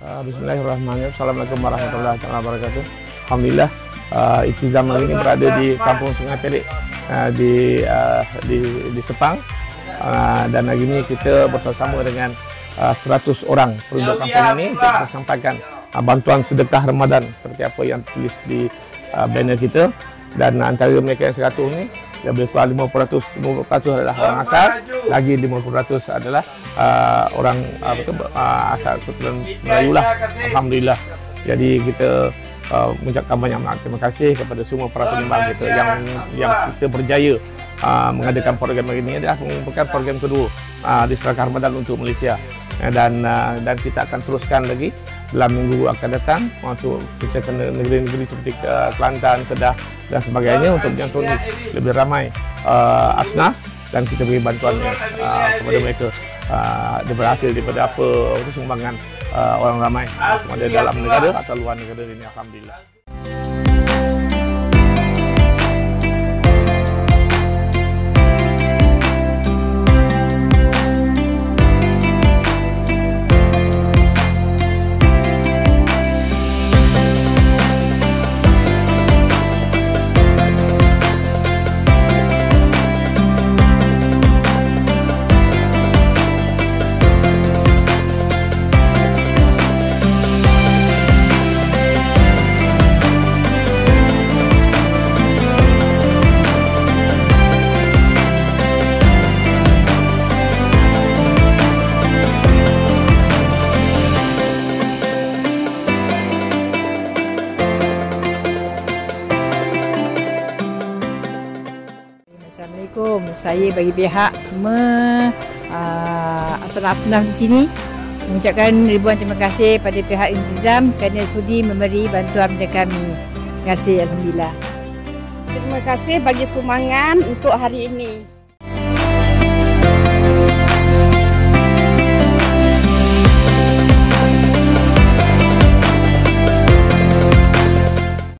Bismillahirrahmanirrahim. Assalamualaikum warahmatullahi wabarakatuh. Alhamdulillah, Iltizam hari ini berada di Kampung Sungai Pelik di Sepang, dan hari ini kita bersama dengan 100 orang penduduk kampung ini untuk kita sampaikan bantuan sedekah Ramadan seperti apa yang tulis di banner kita. Dan antara mereka yang 100 ini lebih kurang 50% adalah orang asal, lagi 50% adalah orang asal keturunan Melayu lah. Alhamdulillah. Jadi kita mengucapkan banyak terima kasih kepada semua para penyumbang kita yang kita berjaya mengadakan program ini. Adalah merupakan program kedua di Sedekah Ramadan untuk Malaysia, dan kita akan teruskan lagi dalam minggu akan datang untuk kita ke negeri-negeri seperti Kelantan, Kedah dan sebagainya untuk menyentuh lebih ramai asnaf, dan kita beri bantuan kepada mereka berhasil daripada apa sumbangan orang ramai sama ada dalam negara atau luar negara ini. Alhamdulillah. Assalamualaikum. Saya bagi pihak semua asnaf-asnaf di sini mengucapkan ribuan terima kasih pada pihak Iltizam kerana sudi memberi bantuan kepada kami. Terima kasih, alhamdulillah. Terima kasih bagi sumbangan untuk hari ini.